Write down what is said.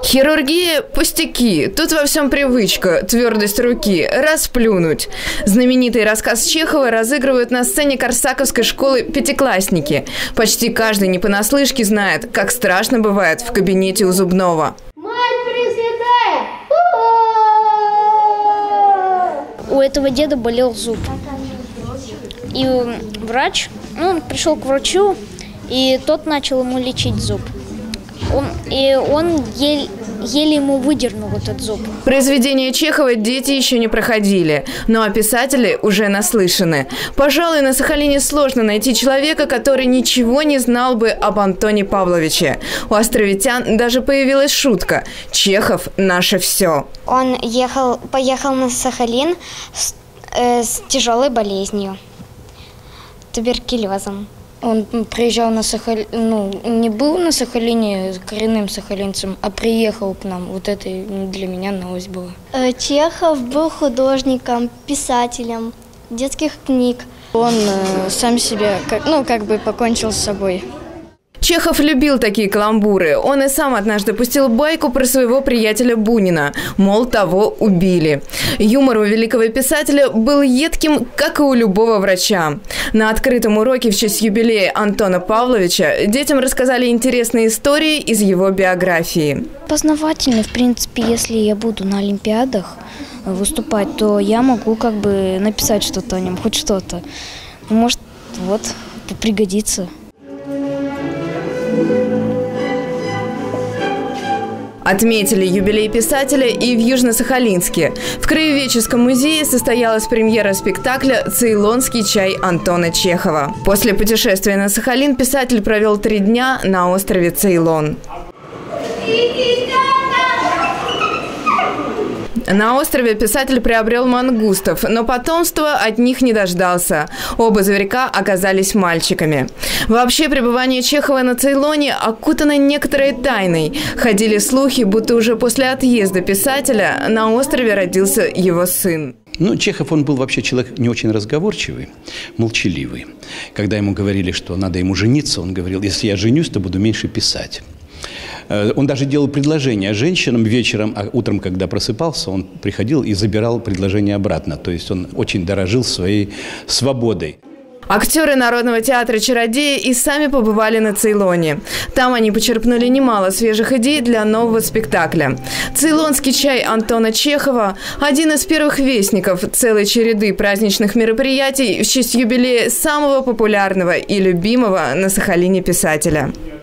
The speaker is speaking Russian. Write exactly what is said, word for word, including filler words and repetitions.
Хирургия – пустяки. Тут во всем привычка, твердость руки, расплюнуть. Знаменитый рассказ Чехова разыгрывают на сцене Корсаковской школы пятиклассники. Почти каждый не понаслышке знает, как страшно бывает в кабинете у зубного. Мать Пресвятая! У этого деда болел зуб. И врач, ну, он пришел к врачу, и тот начал ему лечить зуб. Он, и он еле, еле ему выдернул этот зуб. Произведения Чехова дети еще не проходили, ну а писатели уже наслышаны. Пожалуй, на Сахалине сложно найти человека, который ничего не знал бы об Антоне Павловиче. У островитян даже появилась шутка: Чехов – наше все. Он ехал, поехал на Сахалин с, э, с тяжелой болезнью, туберкулезом. Он приезжал на Сахалин, ну, не был на Сахалине коренным сахалинцем, а приехал к нам. Вот это для меня новость была. Чехов был художником, писателем детских книг. Он э, сам себя, как, ну, как бы покончил с собой. Чехов любил такие каламбуры. Он и сам однажды пустил байку про своего приятеля Бунина. Мол, того убили. Юмор у великого писателя был едким, как и у любого врача. На открытом уроке в честь юбилея Антона Павловича детям рассказали интересные истории из его биографии. Познавательно, в принципе, если я буду на олимпиадах выступать, то я могу как бы написать что-то о нем, хоть что-то. Может, вот, пригодится. Отметили юбилей писателя и в Южно-Сахалинске. В Краеведческом музее состоялась премьера спектакля «Цейлонский чай» Антона Чехова. После путешествия на Сахалин писатель провел три дня на острове Цейлон. На острове писатель приобрел мангустов, но потомства от них не дождался. Оба зверька оказались мальчиками. Вообще, пребывание Чехова на Цейлоне окутано некоторой тайной. Ходили слухи, будто уже после отъезда писателя на острове родился его сын. Ну, Чехов, он был вообще человек не очень разговорчивый, молчаливый. Когда ему говорили, что надо ему жениться, он говорил: если я женюсь, то буду меньше писать. Он даже делал предложения женщинам вечером, а утром, когда просыпался, он приходил и забирал предложение обратно. То есть он очень дорожил своей свободой. Актеры Народного театра «Чародеи» и сами побывали на Цейлоне. Там они почерпнули немало свежих идей для нового спектакля. «Цейлонский чай» Антона Чехова – один из первых вестников целой череды праздничных мероприятий в честь юбилея самого популярного и любимого на Сахалине писателя.